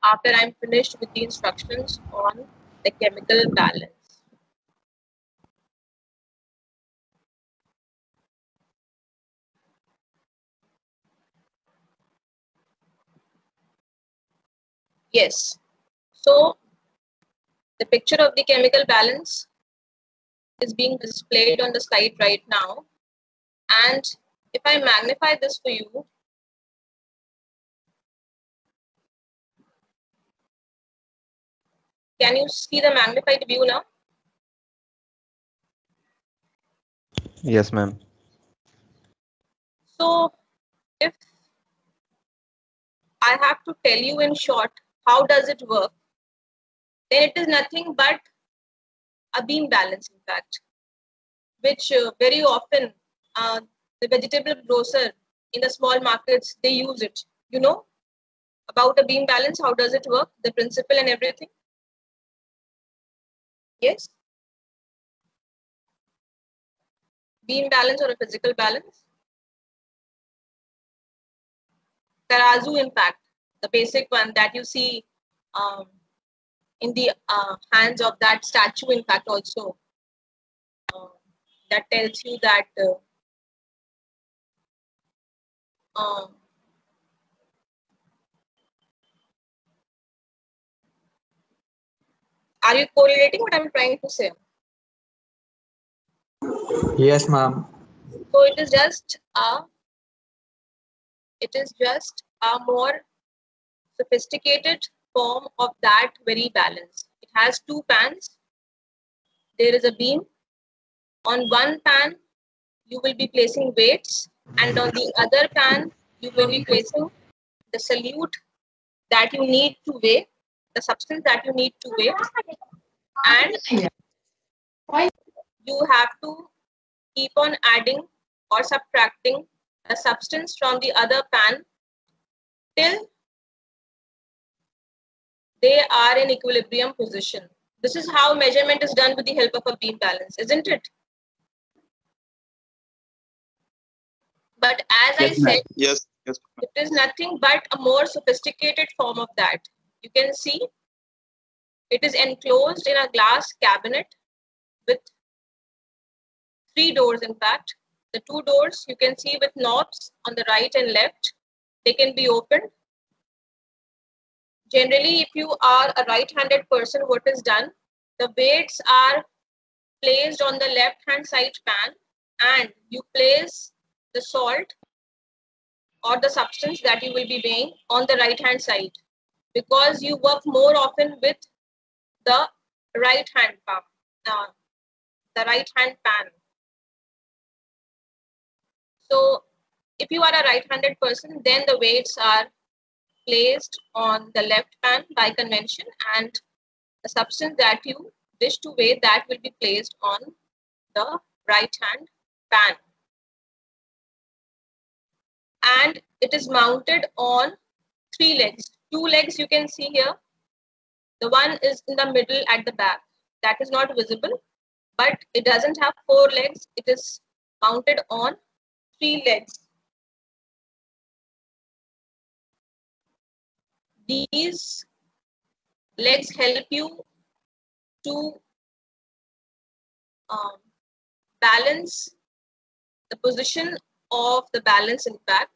after I'm finished with the instructions on the chemical balance. Yes, so the picture of the chemical balance is being displayed on the slide right now. And if I magnify this for you, can you see the magnified view now? Yes, ma'am. So if I have to tell you in short, how does it work? Then it is nothing but a beam balance, in fact, which very often the vegetable grocer in the small markets, they use it. You know about a beam balance, how does it work, the principle and everything? Yes? Beam balance or a physical balance? Tarazu, in fact, the basic one that you see in the hands of that statue, in fact, also that tells you that are you correlating what I'm trying to say? Yes, ma'am. So it is just a more sophisticated form of that very balance. It has two pans. There is a beam. On one pan, you will be placing weights, and on the other pan, you will be placing the solute that you need to weigh, the substance that you need to weigh, and you have to keep on adding or subtracting a substance from the other pan till they are in equilibrium position. This is how measurement is done with the help of a beam balance, isn't it? But as I said, yes. it is nothing but a more sophisticated form of that. You can see it is enclosed in a glass cabinet with 3 doors, in fact. The 2 doors you can see with knobs on the right and left. They can be opened. Generally, if you are a right-handed person, what is done? The weights are placed on the left-hand side pan, and you place the salt or the substance that you will be weighing on the right-hand side, because you work more often with the right-hand pan. So if you are a right-handed person, then the weights are placed on the left pan by convention, and the substance that you wish to weigh, that will be placed on the right-hand pan. And it is mounted on 3 legs. 2 legs you can see here. The one is in the middle at the back. That is not visible, but it doesn't have 4 legs. It is mounted on 3 legs. These legs help you to balance the position of the balance, in fact.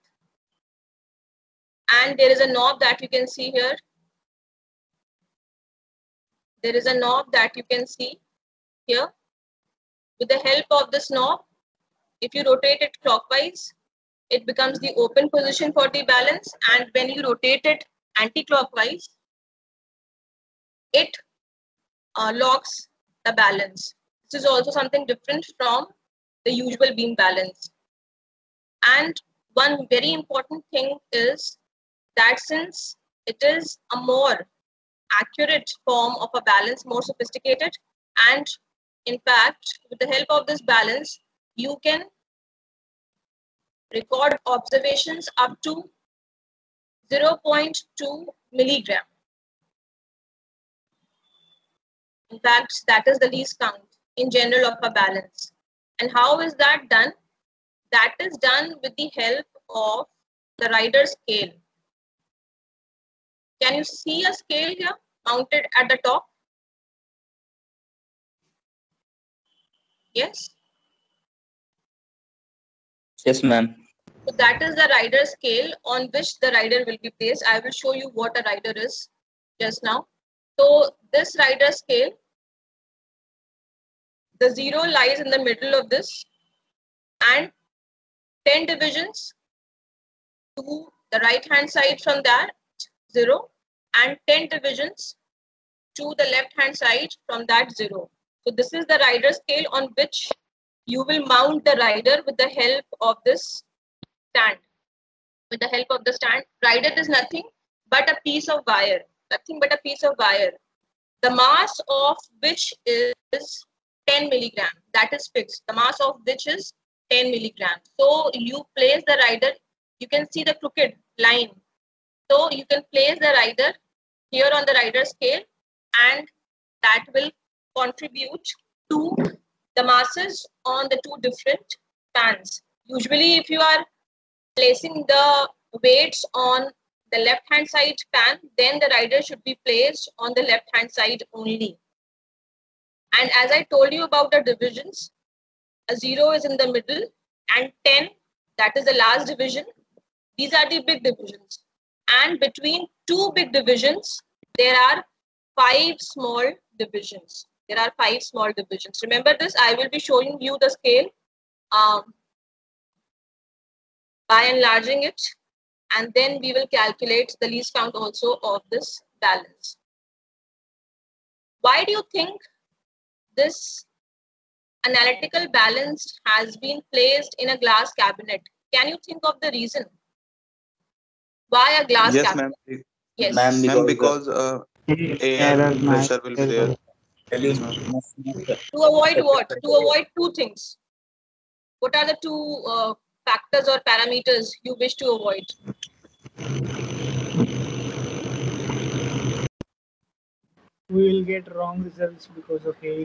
And there is a knob that you can see here. There is a knob that you can see here. With the help of this knob, if you rotate it clockwise, it becomes the open position for the balance, and when you rotate it anti-clockwise, it locks the balance. This is also something different from the usual beam balance. And one very important thing is that since it is a more accurate form of a balance, more sophisticated, and in fact, with the help of this balance, you can record observations up to 0.2 milligram. In fact, that is the least count in general of a balance. And how is that done? That is done with the help of the Rider scale. Can you see a scale here mounted at the top? Yes. Yes, ma'am. So that is the rider scale on which the rider will be placed. I will show you what a rider is just now. So this rider scale, the 0 lies in the middle of this, and 10 divisions to the right hand side from that 0, and 10 divisions to the left hand side from that 0. So this is the rider scale on which you will mount the rider with the help of this stand. With the help of the stand, rider is nothing but a piece of wire, nothing but a piece of wire, the mass of which is 10 milligram. That is fixed. The mass of which is 10 milligram. So you place the rider, you can see the crooked line. So you can place the rider here on the rider scale, and that will contribute to the masses on the two different pans. Usually, if you are placing the weights on the left hand side pan, then the rider should be placed on the left hand side only. And as I told you about the divisions, a 0 is in the middle and 10, that is the last division. These are the big divisions. And between two big divisions, there are 5 small divisions. There are 5 small divisions. Remember this, I will be showing you the scale by enlarging it, and then we will calculate the least count also of this balance. Why do you think this analytical balance has been placed in a glass cabinet? Can you think of the reason? Why a glass Yes, cabinet? ma'am. Yes. Ma'am, Ma'am, because because air pressure will be there. Yes, ma'am. To avoid what? To avoid two things. What are the two factors or parameters you wish to avoid? We will get wrong results because of air.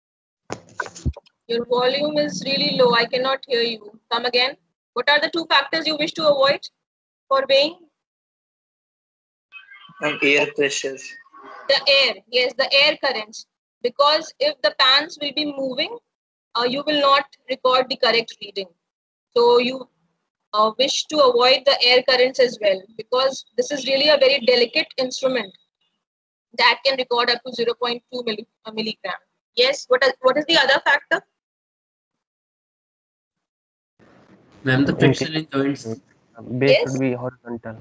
Your volume is really low. I cannot hear you. Come again. What are the two factors you wish to avoid for weighing? air pressures. The air. Yes, the air currents. Because if the pans will be moving, you will not record the correct reading. So you wish to avoid the air currents as well, because this is really a very delicate instrument that can record up to 0.2 milligram. Yes, what is the other factor? Ma'am, the friction in joints. Base Yes? should be horizontal.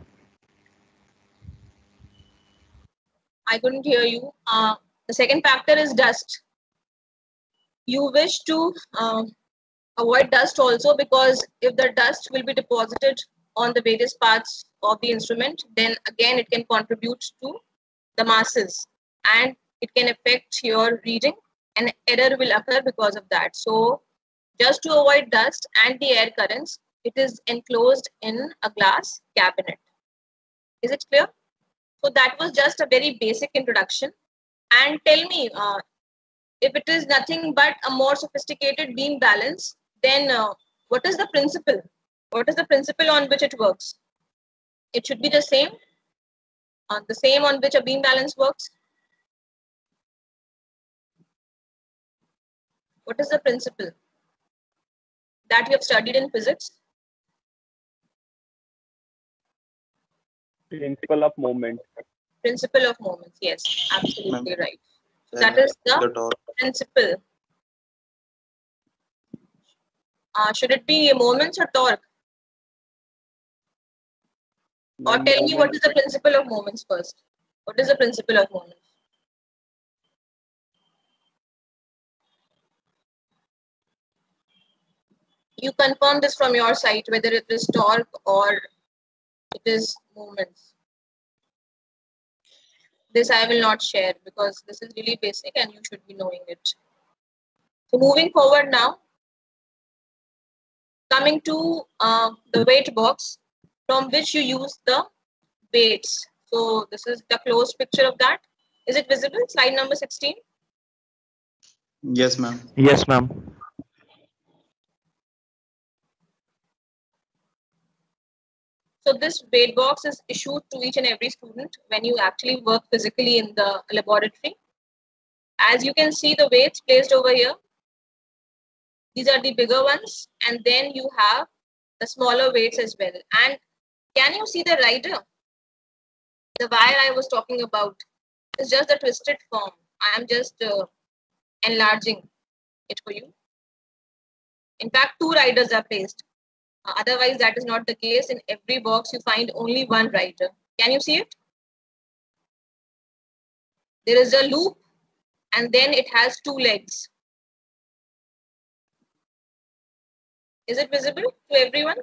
I couldn't hear you. The second factor is dust. You wish to avoid dust also, because if the dust will be deposited on the various parts of the instrument, then again it can contribute to the masses and it can affect your reading, and error will occur because of that. So just to avoid dust and the air currents, it is enclosed in a glass cabinet. Is it clear? So that was just a very basic introduction. And tell me, if it is nothing but a more sophisticated beam balance, then what is the principle? What is the principle on which it works? It should be the same on which a beam balance works. What is the principle that you have studied in physics? Principle of moment. Principle of moments. Yes, absolutely right. So that Then is the torque. principle. Should it be moments or torque? Or tell me what is the principle of moments first. What is the principle of moments? You confirm this from your side, whether it is torque or it is moments. This I will not share because this is really basic and you should be knowing it. So moving forward now, coming to the weight box from which you use the weights. So this is the closed picture of that. Is it visible? Slide number 16. Yes, ma'am. Yes, ma'am. So this weight box is issued to each and every student when you actually work physically in the laboratory. As you can see, the weights placed over here, these are the bigger ones, and then you have the smaller weights as well. And can you see the rider? The wire I was talking about is just the twisted form. I am just enlarging it for you. In fact, 2 riders are placed. Otherwise, that is not the case. In every box, you find only 1 rider. Can you see it? There is a loop, and then it has 2 legs. Is it visible to everyone?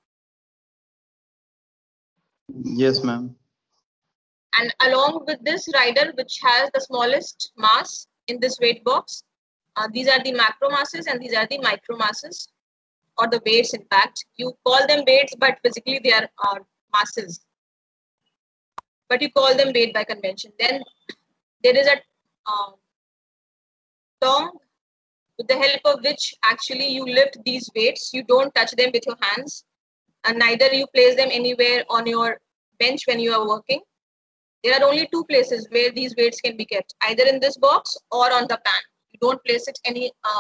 Yes, ma'am. And along with this rider, which has the smallest mass in this weight box, these are the macro masses and these are the micro masses, or the weights. In fact, you call them weights, but physically they are masses. But you call them weight by convention. Then there is a tongue with the help of which actually you lift these weights. You don't touch them with your hands, and neither you place them anywhere on your bench when you are working. There are only 2 places where these weights can be kept, either in this box or on the pan. You don't place it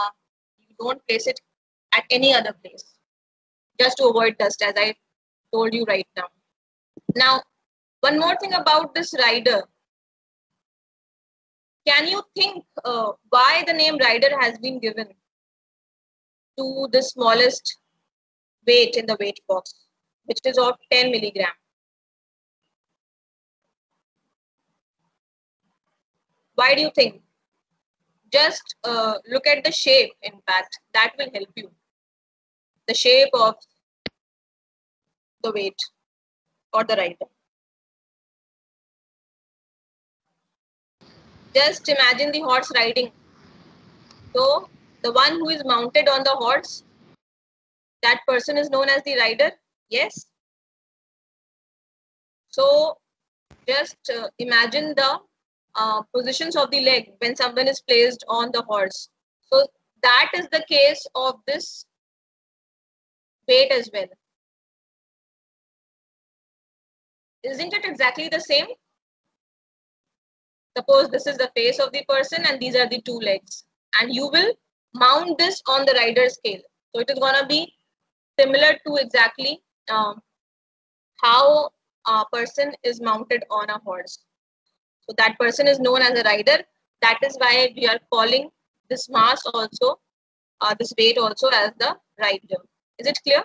at any other place, just to avoid dust, as I told you right now. Now, one more thing about this rider. Can you think why the name rider has been given to the smallest weight in the weight box, which is of 10 milligram? Why do you think? Just look at the shape, in fact, that will help you. The shape of the weight or the rider. Just imagine the horse riding. So the one who is mounted on the horse, that person is known as the rider. Yes. So just imagine the positions of the leg when someone is placed on the horse. So that is the case of this weight as well. Isn't it exactly the same? Suppose this is the face of the person and these are the 2 legs, and you will mount this on the rider scale. So it is going to be similar to exactly how a person is mounted on a horse. So that person is known as a rider. That is why we are calling this mass also, this weight also, as the rider. Is it clear?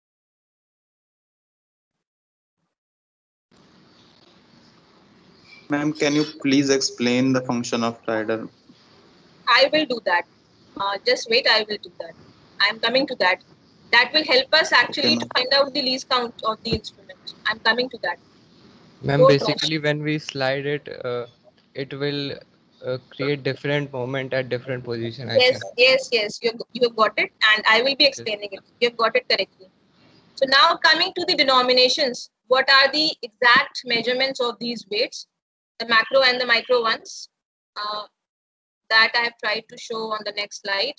Ma'am, can you please explain the function of rider? I will do that. Just wait, I will do that. I am coming to that. That will help us actually to find out the least count of the instrument. I'm coming to that. Ma'am, basically when we slide it, it will create different moment at different position. Yes. You have got it, and I will be explaining it. You have got it correctly. So now coming to the denominations, what are the exact measurements of these weights, the macro and the micro ones, that I have tried to show on the next slide.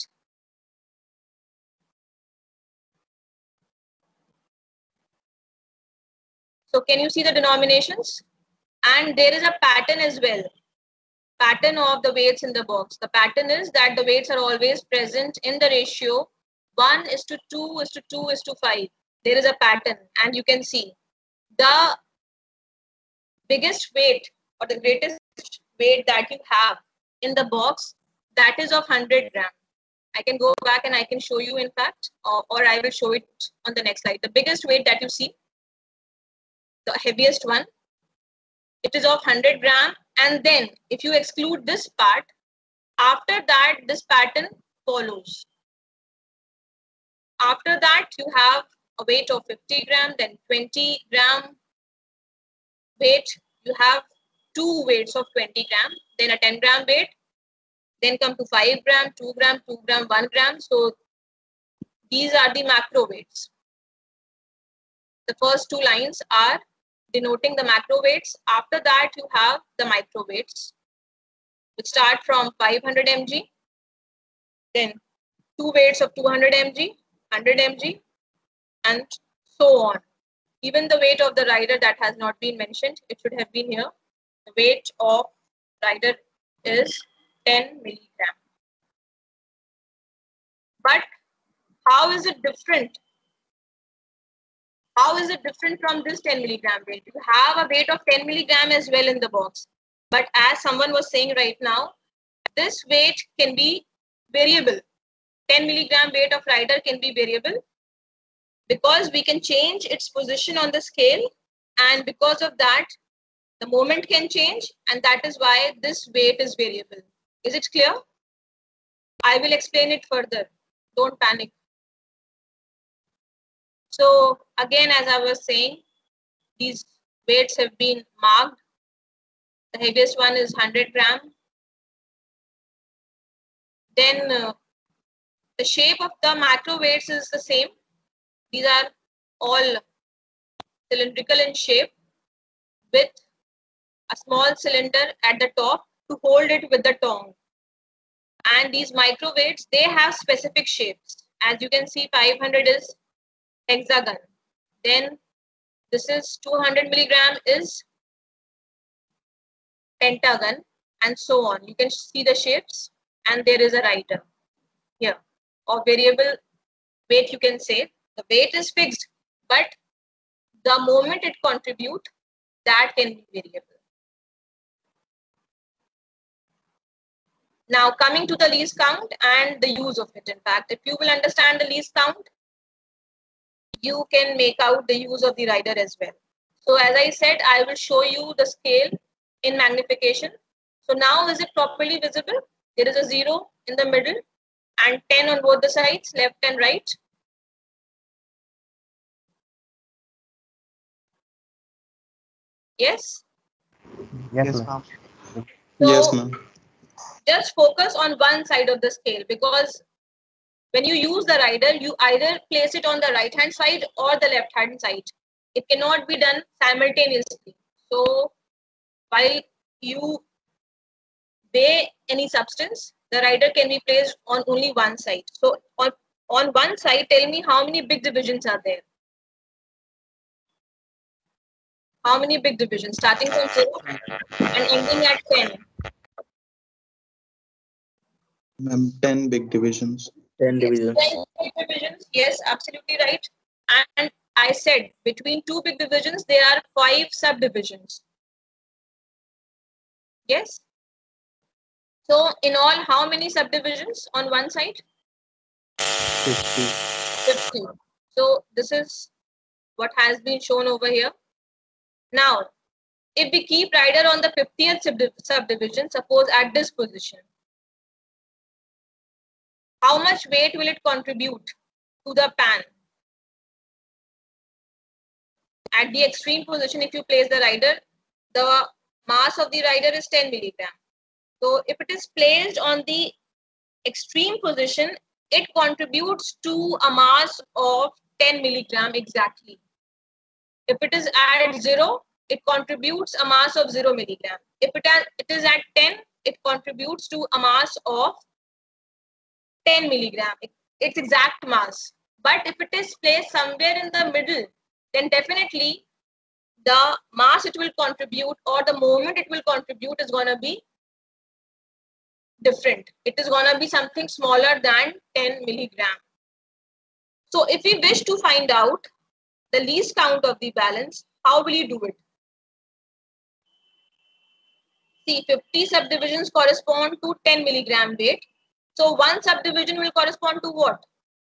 So can you see the denominations? And there is a pattern as well. Pattern of the weights in the box. The pattern is that the weights are always present in the ratio 1:2:2:5. There is a pattern, and you can see the biggest weight or the greatest weight that you have in the box, that is of 100 gram. I can go back and I can show you, in fact, or I will show it on the next slide. The biggest weight that you see, the heaviest one, it is of 100 gram. And then if you exclude this part, after that, this pattern follows. After that, you have a weight of 50 gram, then 20 gram weight. You have 2 weights of 20 gram, then a 10 gram weight, then come to 5 gram, 2 gram, 2 gram, 1 gram. So these are the macro weights. The first 2 lines are denoting the macro weights. After that, you have the micro weights, which start from 500 mg, then 2 weights of 200 mg, 100 mg, and so on. Even the weight of the rider that has not been mentioned, it should have been here. The weight of rider is 10 milligram. But how is it different? How is it different from this 10 milligram weight? You have a weight of 10 milligram as well in the box. But as someone was saying right now, this weight can be variable. 10 milligram weight of rider can be variable because we can change its position on the scale, and because of that, the moment can change, and that is why this weight is variable. Is it clear? I will explain it further. Don't panic. So again, as I was saying, these weights have been marked. The heaviest one is 100 gram. Then the shape of the macro weights is the same. These are all cylindrical in shape with a small cylinder at the top to hold it with the tongue. And these micro weights, they have specific shapes. As you can see, 500 is hexagon. Then this is 200 milligram is pentagon, and so on. You can see the shapes, and there is a rider here, or variable weight, you can say. The weight is fixed, but the moment it contribute, that can be variable. Now coming to the least count and the use of it. In fact, if you will understand the least count, you can make out the use of the rider as well. So as I said, I will show you the scale in magnification. So now is it properly visible? There is a 0 in the middle and 10 on both the sides, left and right. Yes? Yes, ma'am. So Yes, ma'am. just focus on one side of the scale, because when you use the rider, you either place it on the right hand side or the left hand side. It cannot be done simultaneously. So while you weigh any substance, the rider can be placed on only one side. So on one side, tell me how many big divisions are there? How many big divisions? Starting from 0 and ending at 10. Ma'am, 10 big divisions. 10 Yes, divisions. 10 big divisions. Yes, absolutely right. And I said between 2 big divisions, there are 5 subdivisions. Yes. So in all, how many subdivisions on one side? 50. 50. So this is what has been shown over here. Now, if we keep rider on the 50th subdivision, suppose at this position, how much weight will it contribute to the pan? At the extreme position, if you place the rider, the mass of the rider is 10 milligram. So if it is placed on the extreme position, it contributes to a mass of 10 milligram exactly. If it is at 0, it contributes a mass of 0 milligram. If it is at 10, it contributes to a mass of 10 milligram, its exact mass. But if it is placed somewhere in the middle, then definitely the mass it will contribute, or the moment it will contribute, is going to be different. It is going to be something smaller than 10 milligram. So if we wish to find out the least count of the balance, how will you do it? See, 50 subdivisions correspond to 10 milligram weight. So one subdivision will correspond to what?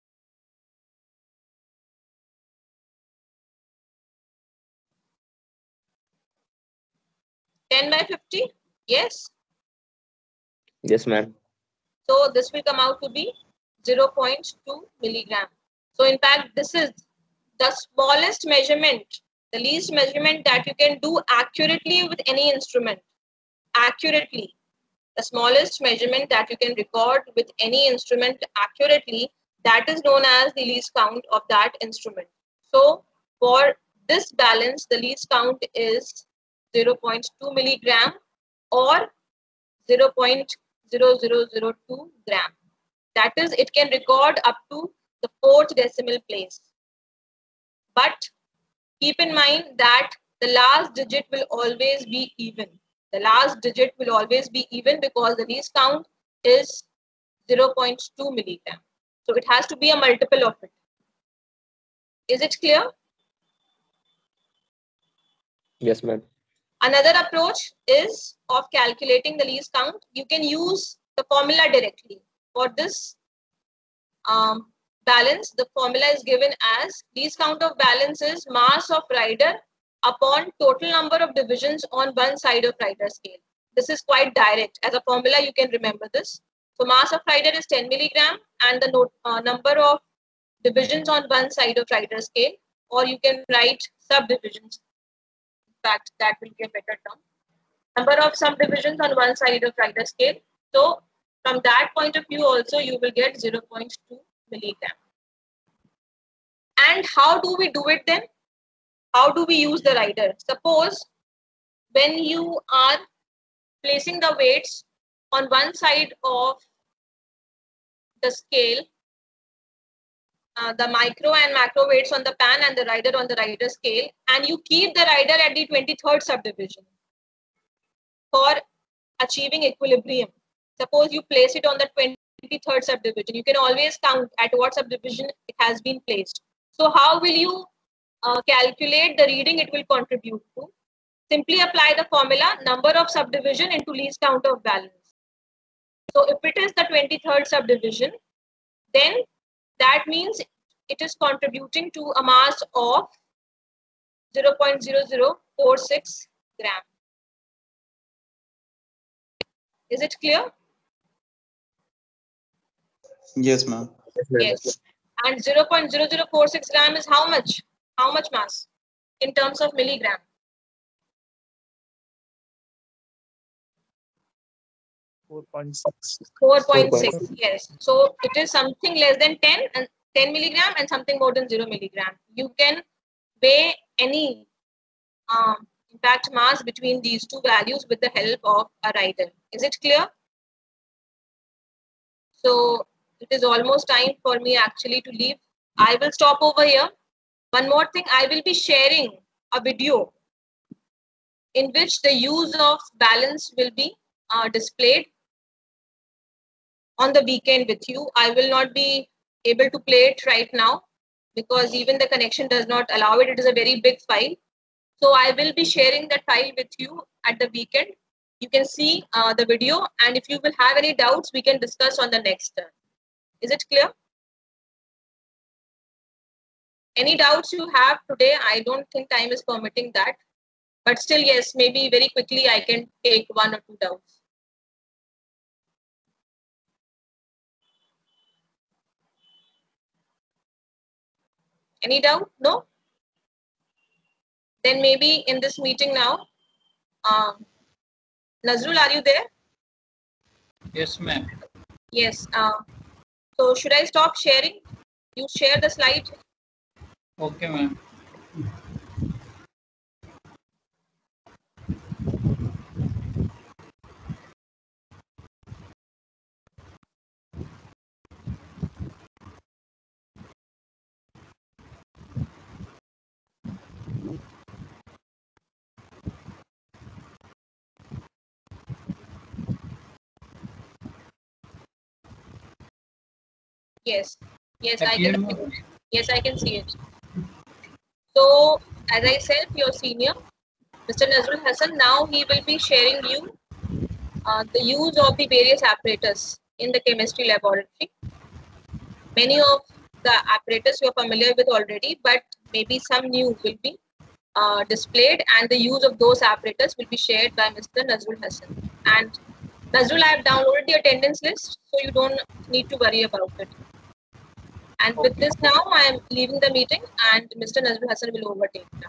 (10 by 50? Yes. Yes, ma'am. So this will come out to be 0.2 milligram. So in fact, this is the smallest measurement, the least measurement that you can do accurately with any instrument. Accurately. The smallest measurement that you can record with any instrument accurately, that is known as the least count of that instrument. So for this balance, the least count is 0.2 milligram or 0.0002 gram. That is, it can record up to the 4th decimal place. But keep in mind that the last digit will always be even. The last digit will always be even because the least count is 0.2 milligram. So it has to be a multiple of it. Is it clear? Yes, ma'am. Another approach is of calculating the least count. You can use the formula directly. For this balance, the formula is given as least count of balance is mass of rider upon total number of divisions on one side of rider scale. This is quite direct. As a formula, you can remember this. So mass of rider is 10 milligram and the number of divisions on one side of rider scale, or you can write subdivisions. In fact, that will be a better term. Number of subdivisions on one side of rider scale. So from that point of view also, you will get 0.2 milligram. And how do we do it then? How do we use the rider? Suppose when you are placing the weights on one side of the scale, the micro and macro weights on the pan and the rider on the rider scale, and you keep the rider at the 23rd subdivision for achieving equilibrium. Suppose you place it on the 23rd subdivision. You can always count at what subdivision it has been placed. So how will you calculate the reading it will contribute to? Simply apply the formula number of subdivision into least count of balance. So if it is the 23rd subdivision, then that means it is contributing to a mass of 0.0046 gram. Is it clear? Yes, ma'am. Yes. And 0.0046 gram is how much? How much mass in terms of milligram? 4.6. 4.6. Yes. So it is something less than 10 and 10 milligram and something more than 0 milligram. You can weigh any impact mass between these two values with the help of a rider. Is it clear? So it is almost time for me actually to leave. I will stop over here. One more thing, I will be sharing a video in which the use of balance will be displayed on the weekend with you. I will not be able to play it right now because even the connection does not allow it. It is a very big file. So I will be sharing that file with you at the weekend. You can see the video, and if you will have any doubts, we can discuss on the next turn. Is it clear? Any doubts you have today? I don't think time is permitting that. But still, yes, maybe very quickly I can take one or two doubts. Any doubt? No? Then maybe in this meeting now, Nazrul, are you there? Yes, ma'am. Yes. So should I stop sharing? You share the slide. Okay, ma'am. Yes. Yes, I I can can. hear you. Yes, I can see it. So, as I said, your senior, Mr. Nazrul Hassan, now he will be sharing you the use of the various apparatus in the chemistry laboratory. Many of the apparatus you are familiar with already, but maybe some new will be displayed, and the use of those apparatus will be shared by Mr. Nazrul Hassan. And Nazrul, I have downloaded the attendance list, so you don't need to worry about it. And with this now, I am leaving the meeting and Mr. Nazrul Hassan will overtake now.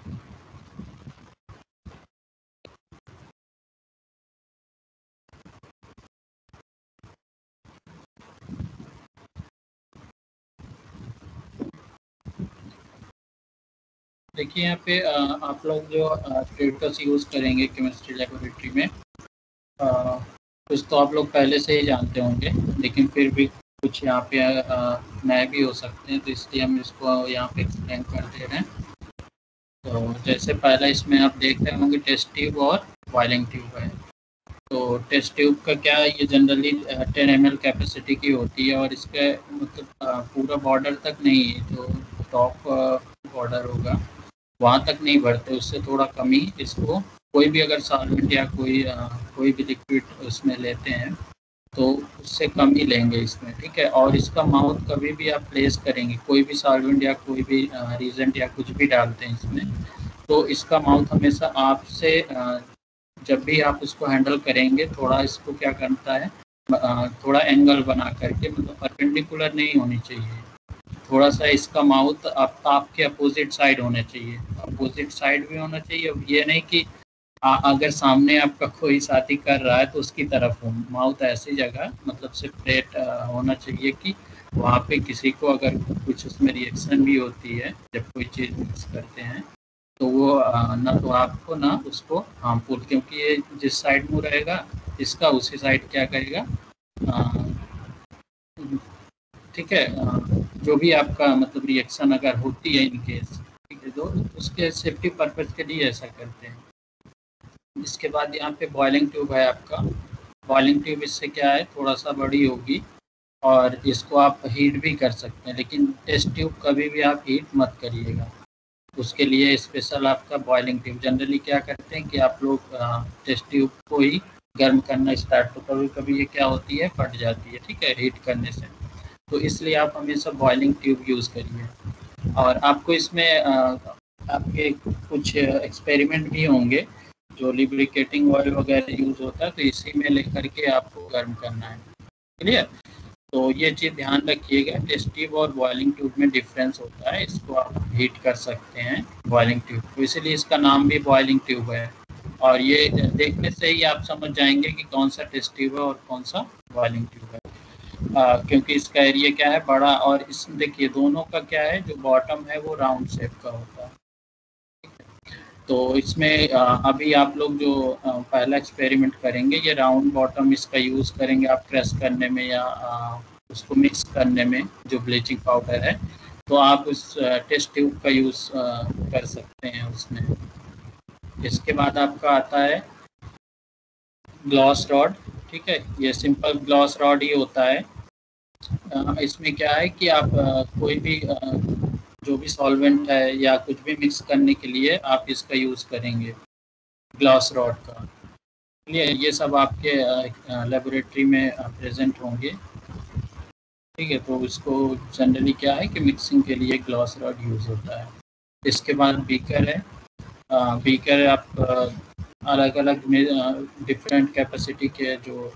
देखिए यहाँ पे आप लोग जो traders use करेंगे chemistry laboratory में कुछ तो आप लोग पहले से ही जानते होंगे, लेकिन फिर भी कुछ यहाँ पे नए भी हो सकते हैं, तो इसलिए हम इसको यहाँ पे एक्सप्लेन कर दे रहे हैं। तो जैसे पहला इसमें आप देख रहे होंगे टेस्ट ट्यूब और बॉइलिंग ट्यूब है। तो टेस्ट ट्यूब का क्या है, ये जनरली 10 ml कैपेसिटी की होती है और इसका मतलब पूरा बॉर्डर तक नहीं है, जो टॉप बॉर्डर होगा वहाँ तक नहीं भरते, उससे थोड़ा कम ही इसको कोई भी अगर सॉल्वेंट या कोई भी लिक्विड उसमें लेते हैं तो उससे कम ही लेंगे इसमें, ठीक है। और इसका माउथ कभी भी आप प्लेस करेंगे, कोई भी सॉल्वेंट या कोई भी रीजेंट या कुछ भी डालते हैं इसमें, तो इसका माउथ हमेशा आपसे जब भी आप उसको हैंडल करेंगे थोड़ा इसको क्या करता है, थोड़ा एंगल बना करके, मतलब परपेंडिकुलर नहीं होनी चाहिए, थोड़ा सा इसका माउथ आपके अपोजिट साइड होना चाहिए, अपोजिट साइड भी होना चाहिए। अब ये नहीं कि अगर सामने आपका कोई शादी कर रहा है तो उसकी तरफ हो, माउथ ऐसी जगह मतलब सेपरेट होना चाहिए कि वहाँ पे किसी को अगर कुछ उसमें रिएक्शन भी होती है जब कोई चीज़ मिक्स करते हैं तो वो ना तो आपको ना उसको हार्मफुल, क्योंकि ये जिस साइड मुँह रहेगा इसका उसी साइड क्या करेगा, ठीक है, जो भी आपका मतलब रिएक्शन अगर होती है इन केस, ठीक है, तो उसके सेफ्टी पर्पज़ के लिए ऐसा करते हैं। इसके बाद यहाँ पे बॉइलिंग ट्यूब है आपका। बॉइलिंग ट्यूब इससे क्या है, थोड़ा सा बड़ी होगी और इसको आप हीट भी कर सकते हैं, लेकिन टेस्ट ट्यूब कभी भी आप हीट मत करिएगा, उसके लिए स्पेशल आपका बॉइलिंग ट्यूब। जनरली क्या करते हैं कि आप लोग टेस्ट ट्यूब को ही गर्म करना स्टार्ट, तो कभी कभी ये क्या होती है, फट जाती है, ठीक है, हीट करने से। तो इसलिए आप हमेशा बॉइलिंग ट्यूब यूज़ करिए। और आपको इसमें आपके कुछ एक्सपेरिमेंट भी होंगे, जो लिब्रिकेटिंग ऑयल वगैरह यूज़ होता है, तो इसी में लेकर के आपको गर्म करना है, क्लियर। तो ये चीज़ ध्यान रखिएगा, टेस्ट ट्यूब और बॉइलिंग ट्यूब में डिफरेंस होता है, इसको आप हीट कर सकते हैं बॉइलिंग ट्यूब को, इसलिए इसका नाम भी बॉइलिंग ट्यूब है। और ये देखने से ही आप समझ जाएंगे कि कौन सा टेस्ट ट्यूब है और कौन सा बॉइलिंग ट्यूब है, क्योंकि इसका एरिया क्या है, बड़ा, और इसमें देखिए दोनों का क्या है, जो बॉटम है वो राउंड शेप का होता है। तो इसमें अभी आप लोग जो पहला एक्सपेरिमेंट करेंगे, ये राउंड बॉटम इसका यूज़ करेंगे आप क्रश करने में या उसको मिक्स करने में, जो ब्लीचिंग पाउडर है, तो आप उस टेस्ट ट्यूब का यूज़ कर सकते हैं उसमें। इसके बाद आपका आता है ग्लॉस रॉड, ठीक है, ये सिंपल ग्लॉस रॉड ही होता है। इसमें क्या है कि आप कोई भी जो भी सॉल्वेंट है या कुछ भी मिक्स करने के लिए आप इसका यूज़ करेंगे, ग्लास रॉड का। ये सब आपके लेबोरेटरी में प्रेजेंट होंगे, ठीक है। तो इसको जनरली क्या है कि मिक्सिंग के लिए ग्लास रॉड यूज़ होता है। इसके बाद बीकर है। बीकर आप अलग अलग डिफरेंट कैपेसिटी के जो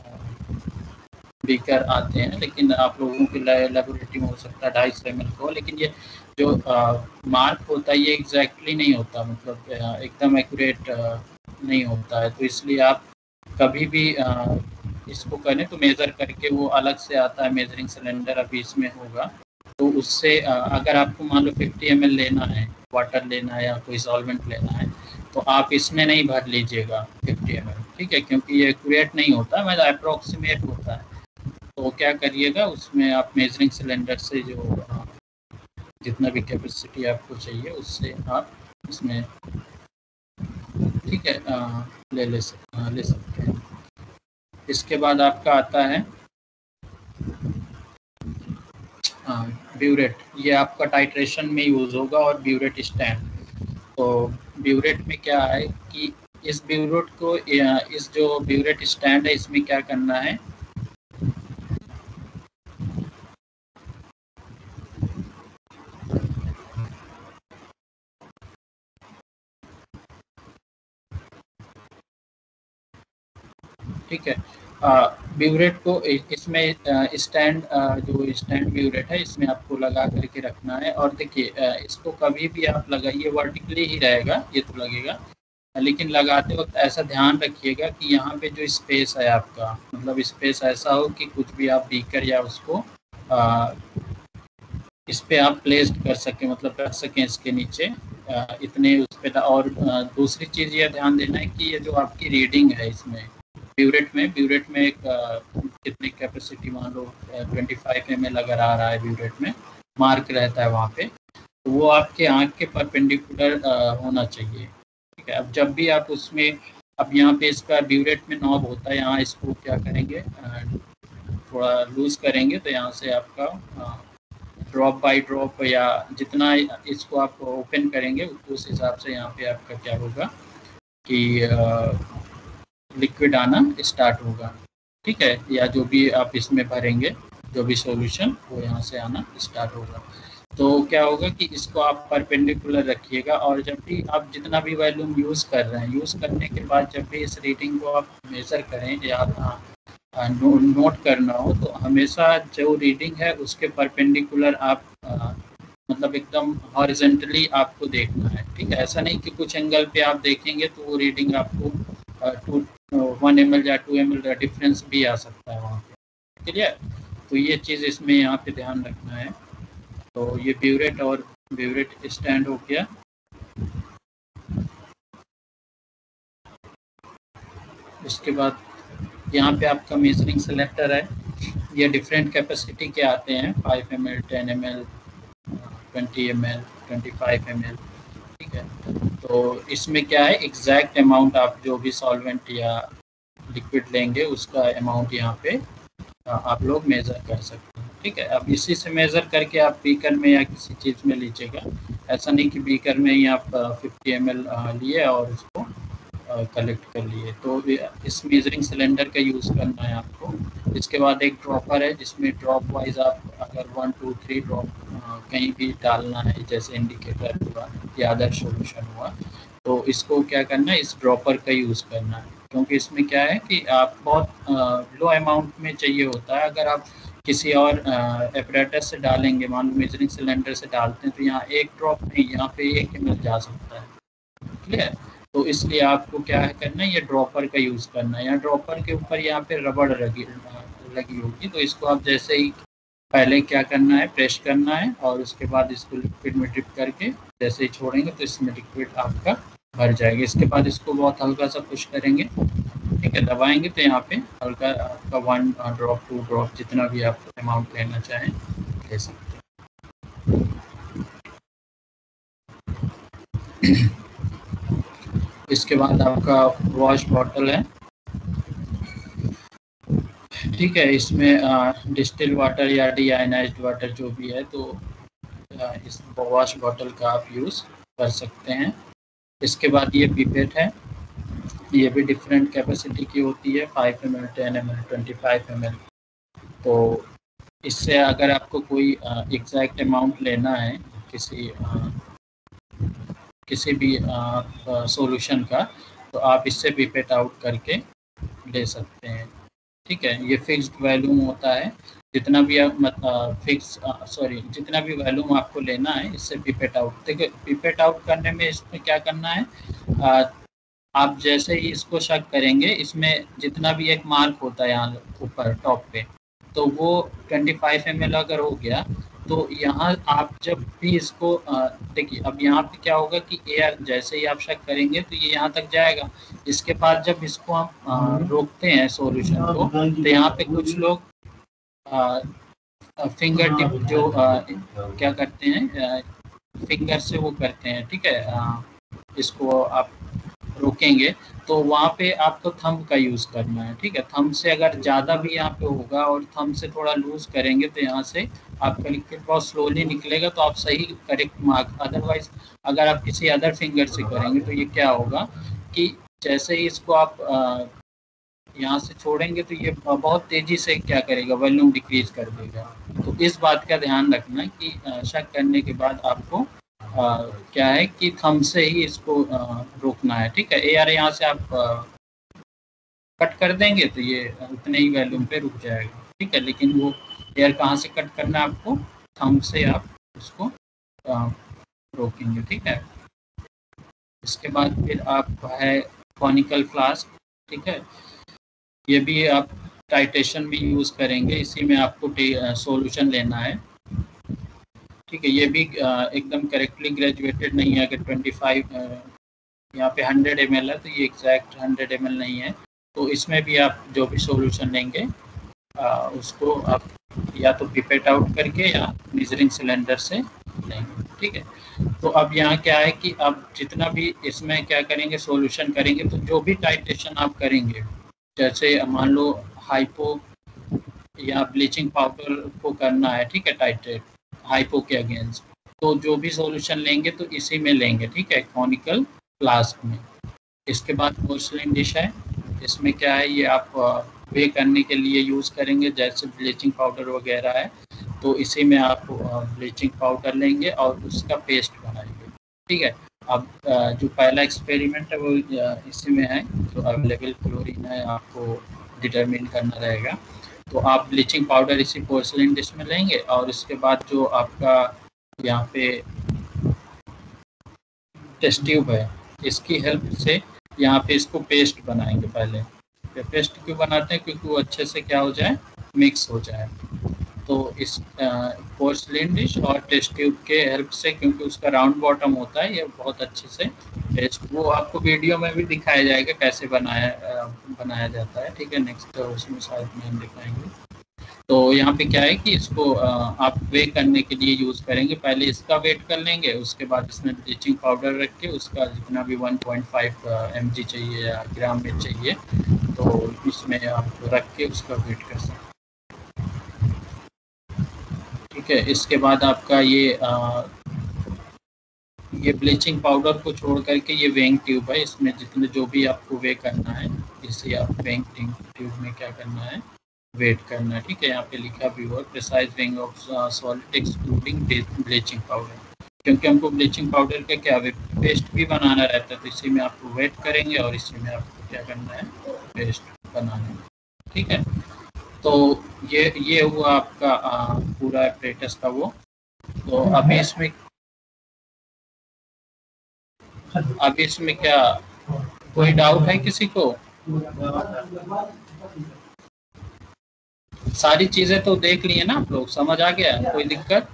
बीकर आते हैं, लेकिन आप लोगों के लेबोरेटरी में हो सकता है 250 ml को, लेकिन ये जो मार्क होता है ये एग्जैक्टली नहीं होता, मतलब एकदम एक्यूरेट नहीं होता है, तो इसलिए आप कभी भी इसको करें तो मेज़र करके, वो अलग से आता है मेजरिंग सिलेंडर, अभी इसमें होगा, तो उससे अगर आपको मान लो 50 ml लेना है, वाटर लेना है या कोई सॉल्वेंट लेना है, तो आप इसमें नहीं भर लीजिएगा 50 ml, ठीक है, क्योंकि ये एक्यूरेट नहीं होता, मतलब अप्रोक्सीमेट होता है। तो क्या करिएगा, उसमें आप मेजरिंग सिलेंडर से जो जितना भी कैपेसिटी आपको चाहिए उससे आप इसमें, ठीक है, ले सकते हैं। इसके बाद आपका आता है ब्यूरेट, ये आपका टाइट्रेशन में यूज़ होगा, और ब्यूरेट स्टैंड। तो ब्यूरेट में क्या है कि इस ब्यूरेट को, इस जो ब्यूरेट स्टैंड है इसमें क्या करना है, ठीक है, ब्यूरेट को इसमें स्टैंड, जो स्टैंड ब्यूरेट है इसमें आपको लगा करके रखना है। और देखिए इसको कभी भी आप लगाइए, वर्टिकली ही रहेगा ये तो लगेगा, लेकिन लगाते वक्त ऐसा ध्यान रखिएगा कि यहाँ पे जो स्पेस है आपका, मतलब स्पेस ऐसा हो कि कुछ भी आप बीकर या उसको इस पे आप प्लेस्ड कर सकें, मतलब रख सकें इसके नीचे, इतने उस पर। और दूसरी चीज़ ये ध्यान देना है कि ये जो आपकी रीडिंग है इसमें ब्यूरेट में एक कितनी कैपेसिटी, मान लो 25 ml अगर आ रहा है ब्यूरेट में, मार्क रहता है वहाँ पे, तो वो आपके आँख के परपेंडिकुलर होना चाहिए। ठीक है, अब जब भी आप उसमें, अब यहाँ पे इसका ब्यूरेट में नॉब होता है, यहाँ इसको क्या करेंगे, थोड़ा लूज करेंगे तो यहाँ से आपका ड्रॉप बाय ड्रॉप या जितना इसको आप ओपन करेंगे उस हिसाब से यहाँ पे आपका क्या होगा कि लिक्विड आना स्टार्ट होगा। ठीक है, या जो भी आप इसमें भरेंगे, जो भी सॉल्यूशन, वो यहाँ से आना स्टार्ट होगा। तो क्या होगा कि इसको आप परपेंडिकुलर रखिएगा, और जब भी आप जितना भी वॉल्यूम यूज़ कर रहे हैं, यूज़ करने के बाद जब भी इस रीडिंग को आप मेज़र करें या नोट करना हो, तो हमेशा जो रीडिंग है उसके परपेंडिकुलर आप मतलब एकदम हॉरिजेंटली आपको देखना है। ठीक है, ऐसा नहीं कि कुछ एंगल पे आप देखेंगे तो वो रीडिंग आपको 1 ml या 2 ml डिफरेंस भी आ सकता है वहाँ पे। क्लियर? तो ये चीज़ इसमें यहाँ पे ध्यान रखना है। तो ये ब्यूरेट और ब्यूरेट स्टैंड हो गया। उसके बाद यहाँ पे आपका मेजरिंग सिलेक्टर है। ये डिफरेंट कैपेसिटी के आते हैं, 5 ml, 10 ml, 20 ml, 25 ml। ठीक है, तो इसमें क्या है, एग्जैक्ट अमाउंट आप जो भी सॉल्वेंट या लिक्विड लेंगे उसका अमाउंट यहाँ पे आप लोग मेज़र कर सकते हैं। ठीक है, अब इसी से मेज़र करके आप बीकर में या किसी चीज़ में लीजिएगा। ऐसा नहीं कि बीकर में ही आप 50 ml लिए और उसको कलेक्ट कर लिए। तो इस मेजरिंग सिलेंडर का यूज़ करना है आपको। इसके बाद एक ड्रॉपर है जिसमें ड्रॉप वाइज आप अगर 1, 2, 3 ड्रॉप कहीं भी डालना है, जैसे इंडिकेटर हुआ या अदर सॉल्यूशन हुआ, तो इसको क्या करना है, इस ड्रॉपर का यूज़ करना है। क्योंकि इसमें क्या है कि आप बहुत लो अमाउंट में चाहिए होता है। अगर आप किसी और एपरेटस से डालेंगे, मान लो मेजरिंग सिलेंडर से डालते हैं, तो यहाँ एक ड्रॉप नहीं, यहाँ पे 1 ml जा सकता है। क्लियर? तो इसलिए आपको क्या है करना है, ये ड्रॉपर का यूज़ करना है। यहाँ ड्रॉपर के ऊपर यहाँ पे रबड़ लगी होगी, तो इसको आप जैसे ही पहले क्या करना है, प्रेस करना है, और उसके बाद इसको लिक्विड में डिप करके जैसे ही छोड़ेंगे तो इसमें लिक्विड आपका भर जाएगा। इसके बाद इसको बहुत हल्का सा पुश करेंगे। ठीक है, दबाएंगे तो यहाँ पे हल्का आपका 1 ड्रॉप 2 ड्रॉप जितना भी आप अमाउंट लेना चाहें ले सकते हैं। इसके बाद आपका वॉश बॉटल है। ठीक है, इसमें डिस्टिल वाटर या डीआयोनाइज्ड वाटर जो भी है, तो इस वॉश बॉटल का आप यूज़ कर सकते हैं। इसके बाद ये पिपेट है, ये भी डिफरेंट कैपेसिटी की होती है, 5 ml, 10 ml, 25 ml। तो इससे अगर आपको कोई एग्जैक्ट अमाउंट लेना है किसी भी सॉल्यूशन का, तो आप इससे पिपेट आउट करके ले सकते हैं। ठीक है, ये फिक्स्ड वॉल्यूम होता है, जितना भी आप जितना भी वॉल्यूम आपको लेना है इससे पिपेट आउट। देखिए, पिपेट आउट करने में इसमें क्या करना है, आप जैसे ही इसको शक करेंगे, इसमें जितना भी एक मार्क होता है यहाँ ऊपर टॉप पे, तो वो 25 ml अगर हो गया, तो यहाँ आप जब भी इसको देखिए, अब यहाँ पे क्या होगा कि एयर जैसे ही आप शक करेंगे तो ये यहाँ तक जाएगा। इसके बाद जब इसको हम रोकते हैं सॉल्यूशन को, तो यहाँ पे कुछ लोग फिंगर टिप जो क्या करते हैं, फिंगर से वो करते हैं। ठीक है, इसको आप रोकेंगे तो वहाँ पे आपको थंब का यूज़ करना है। ठीक है, थंब से अगर ज़्यादा भी यहाँ पे होगा और थंब से थोड़ा लूज करेंगे तो यहाँ से आपका लिक्विड बहुत स्लोली निकलेगा, तो आप सही करेक्ट मार्क। अदरवाइज अगर आप किसी अदर फिंगर से करेंगे तो ये क्या होगा कि जैसे ही इसको आप यहाँ से छोड़ेंगे तो ये बहुत तेज़ी से क्या करेगा, वॉल्यूम डिक्रीज कर देगा। तो इस बात का ध्यान रखना कि शक करने के बाद आपको क्या है कि थंब से ही इसको रोकना है। ठीक है, एयर यहाँ से आप कट कर देंगे तो ये उतने ही वॉल्यूम पे रुक जाएगा। ठीक है, लेकिन वो एयर कहाँ से कट करना है आपको, थंब से आप उसको रोकेंगे। ठीक है, इसके बाद फिर आप है कॉनिकल फ्लास्क। ठीक है, ये भी आप टाइटेशन में यूज़ करेंगे, इसी में आपको सॉल्यूशन लेना है। ठीक है, ये भी एकदम करेक्टली ग्रेजुएटेड नहीं है। अगर 25 यहाँ पे 100 ml है तो ये एग्जैक्ट 100 ml नहीं है। तो इसमें भी आप जो भी सॉल्यूशन लेंगे उसको आप या तो पिपेट आउट करके या मेजरिंग सिलेंडर से लेंगे। ठीक है। तो अब यहाँ क्या है कि अब जितना भी इसमें क्या करेंगे, सॉल्यूशन करेंगे, तो जो भी टाइट्रेशन आप करेंगे, जैसे मान लो हाइपो या ब्लीचिंग पाउडर को करना है, ठीक है, टाइट्रेट हाइपो के अगेंस्ट, तो जो भी सॉल्यूशन लेंगे तो इसी में लेंगे, ठीक है, कॉनिकल फ्लास्क में। इसके बाद पोर्सलिन डिश है, इसमें क्या है, ये आप वे करने के लिए यूज़ करेंगे, जैसे ब्लीचिंग पाउडर वगैरह है, तो इसी में आप ब्लीचिंग पाउडर लेंगे और उसका पेस्ट बनाएंगे, ठीक है। अब जो पहला एक्सपेरिमेंट है वो इसी में है, जो अवेलेबल क्लोरीन है आपको डिटरमिन करना रहेगा। तो आप ब्लीचिंग पाउडर इसी पोर्सलिन डिश में लेंगे और इसके बाद जो आपका यहाँ पे टेस्ट ट्यूब है, इसकी हेल्प से यहाँ पे इसको पेस्ट बनाएंगे। पहले पेस्ट क्यों बनाते हैं, क्योंकि वो अच्छे से क्या हो जाए, मिक्स हो जाए। तो इस पोर्सलिन डिश और टेस्ट ट्यूब के हेल्प से, क्योंकि उसका राउंड बॉटम होता है, ये बहुत अच्छे से पेस्ट, वो आपको वीडियो में भी दिखाया जाएगा कैसे बनाया जाता है, ठीक है। नेक्स्ट उसमें शायद में हम दिखाएंगे। तो यहाँ पे क्या है कि इसको आप वे करने के लिए यूज़ करेंगे। पहले इसका वेट कर लेंगे, उसके बाद इसमें ब्लीचिंग पाउडर रख के उसका जितना भी 1.5 mg चाहिए या ग्राम में चाहिए, तो इसमें आप रख के उसका वेट कर सकते हैं, ठीक है। इसके बाद आपका ये ब्लीचिंग पाउडर को छोड़ करके ये वेइंग ट्यूब है, इसमें जितने जो भी आपको वे करना है, इसे आप वेइंग ट्यूब में क्या करना है, वेट करना है, ठीक है। यहाँ पे लिखा भी हुआ precise weighing of solid excluding bleaching powder, क्योंकि हमको ब्लीचिंग पाउडर का क्या पेस्ट भी बनाना रहता है, तो इसी में आपको वेट करेंगे और इसी में आपको क्या करना है, पेस्ट बनाना है, ठीक है। तो ये हुआ आपका पूरा एपरेटस का वो। तो अभी इसमें क्या कोई डाउट है किसी को? सारी चीजें तो देख लिए ना आप लोग, समझ आ गया, कोई दिक्कत?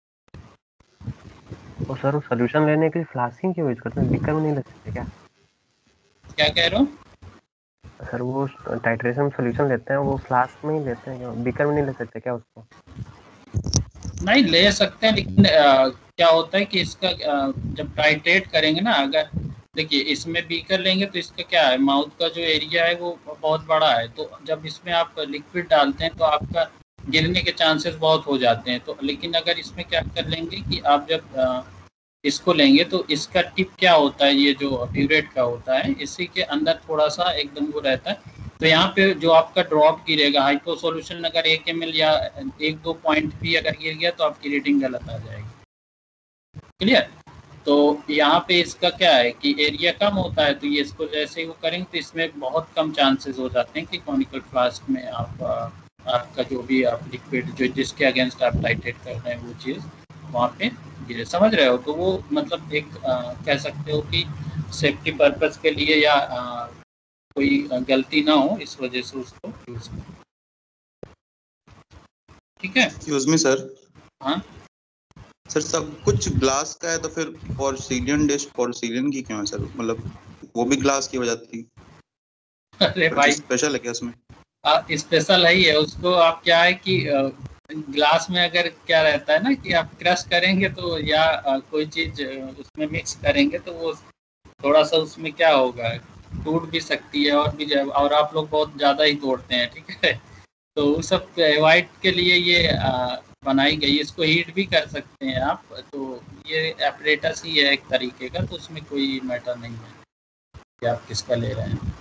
और सर वो सोल्यूशन लेने के लिए फ्लास्किंग क्यों यूज करते हैं, बीकर में नहीं ले सकते क्या? क्या कह रहे हो? सर वो टाइट्रेशन सोल्यूशन लेते हैं वो फ्लास्क में ही लेते हैं क्या, बीकर में नहीं ले सकते क्या उसको? नहीं, ले सकते हैं, लेकिन क्या होता है कि इसका जब टाइट्रेट करेंगे ना, अगर देखिए इसमें बीकर लेंगे तो इसका क्या है, माउथ का जो एरिया है वो बहुत बड़ा है, तो जब इसमें आप लिक्विड डालते हैं तो आपका गिरने के चांसेस बहुत हो जाते हैं। तो लेकिन अगर इसमें क्या कर लेंगे कि आप जब इसको लेंगे तो इसका टिप क्या होता है, ये जो प्यूरेट का होता है, इसी के अंदर थोड़ा सा एकदम वो रहता है, तो यहाँ पे जो आपका ड्रॉप गिरेगा हाइपो सॉल्यूशन, अगर 1 ml या 1-2 पॉइंट भी अगर गिर गया तो आपकी रीडिंग गलत आ जाएगी, क्लियर। तो यहाँ पे इसका क्या है कि एरिया कम होता है, तो ये इसको जैसे ही वो करेंगे तो इसमें बहुत कम चांसेस हो जाते हैं कि कॉनिकल फ्लास्क में आपका जो भी आप लिक्विड जो जिसके अगेंस्ट आप टाइट्रेट कर रहे हैं वो चीज़ वहाँ पे गिरे, समझ रहे हो। तो वो मतलब एक कह सकते हो कि सेफ्टी पर्पस के लिए या कोई गलती ना हो, इस वजह से उसको यूज करें, ठीक है। Excuse me sir. हाँ सर सब कुछ ग्लास का है तो फिर पोर्सिलियन डिश पोर्सिलियन की क्यों है सर, मतलब वो भी ग्लास की हो जाती? अरे भाई स्पेशल है क्या उसमें? स्पेशल है ही है, उसको आप क्या है कि ग्लास में अगर क्या रहता है ना कि आप क्रश करेंगे तो या कोई चीज उसमें मिक्स करेंगे तो वो थोड़ा सा उसमें क्या होगा, टूट भी सकती है और आप लोग बहुत ज़्यादा ही तोड़ते हैं, ठीक है। तो उस सब अवॉइड के लिए ये बनाई गई, इसको हीट भी कर सकते हैं आप, तो ये एपरेटस ही है एक तरीके का, तो उसमें कोई मैटर नहीं है कि आप किसका ले रहे हैं,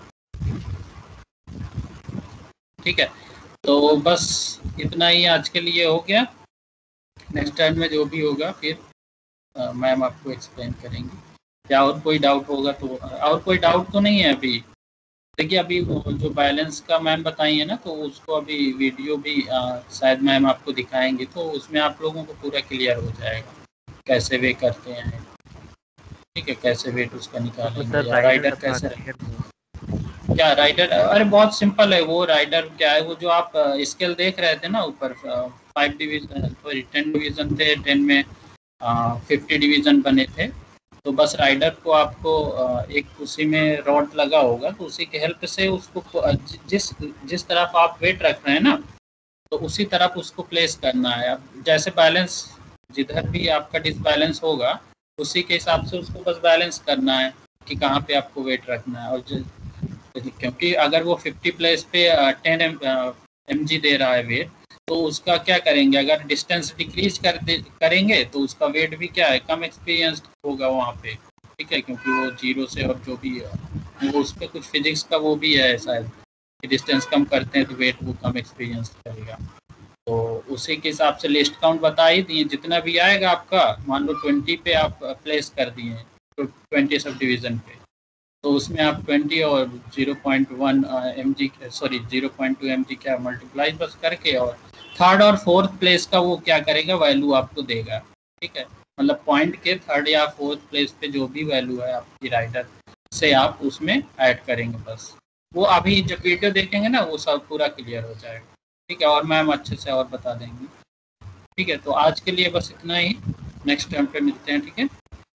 ठीक है। तो बस इतना ही आज के लिए हो गया, नेक्स्ट टाइम में जो भी होगा फिर मैम आपको एक्सप्लेन करेंगी। क्या और कोई डाउट होगा तो, और कोई डाउट तो नहीं है अभी? देखिए अभी जो बैलेंस का मैम बताई है ना, तो उसको अभी वीडियो भी शायद मैम आपको दिखाएंगे, तो उसमें आप लोगों को पूरा क्लियर हो जाएगा कैसे वे करते हैं, ठीक है, कैसे वेट उसका निकालेंगे या राइडर कैसे क्या राइडर। अरे बहुत सिंपल है वो राइडर, क्या है वो जो आप स्केल देख रहे थे ना ऊपर 5 डिवीजन सॉरी 10 डिवीजन थे, 10 में 50 डिवीजन बने थे, तो बस राइडर को आपको एक उसी में रॉड लगा होगा, तो उसी के हेल्प से उसको जिस तरफ आप वेट रख रहे हैं ना, तो उसी तरफ उसको प्लेस करना है। अब जैसे बैलेंस जिधर भी आपका डिसबैलेंस होगा उसी के हिसाब से उसको बस बैलेंस करना है कि कहाँ पे आपको वेट रखना है। और क्योंकि अगर वो 50 प्लेस पे 10 mg दे रहा है वेट, तो उसका क्या करेंगे, अगर डिस्टेंस डिक्रीज करेंगे तो उसका वेट भी क्या है, कम एक्सपीरियंस होगा वहाँ पे, ठीक है, क्योंकि वो 0 से और जो भी है वो उस पर कुछ फिजिक्स का वो भी है शायद कि डिस्टेंस कम करते हैं तो वेट वो कम एक्सपीरियंस करेगा। तो उसी के हिसाब से लिस्ट काउंट बता ही दिए, जितना भी आएगा आपका, मान लो 20 पे आप प्लेस कर दिए तो 20 सब डिवीजन पे, तो उसमें आप 20 और 0.1 mg सॉरी 0.2 mg क्या मल्टीप्लाई बस करके और थर्ड और फोर्थ प्लेस का वो क्या करेगा, वैल्यू आपको देगा, ठीक है। मतलब पॉइंट के थर्ड या फोर्थ प्लेस पे जो भी वैल्यू है आपकी राइडर से आप उसमें ऐड करेंगे बस। वो अभी जब वीडियो देखेंगे ना वो सब पूरा क्लियर हो जाएगा, ठीक है, और मैम अच्छे से और बता देंगे, ठीक है। तो आज के लिए बस इतना ही, नेक्स्ट टाइम पे मिलते हैं, ठीक है।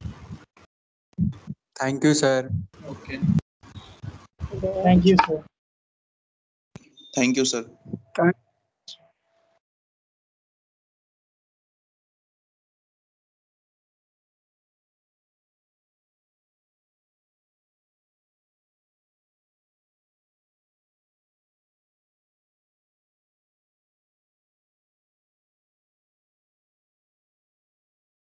Thank you sir. Okay, thank you sir. Thank you sir.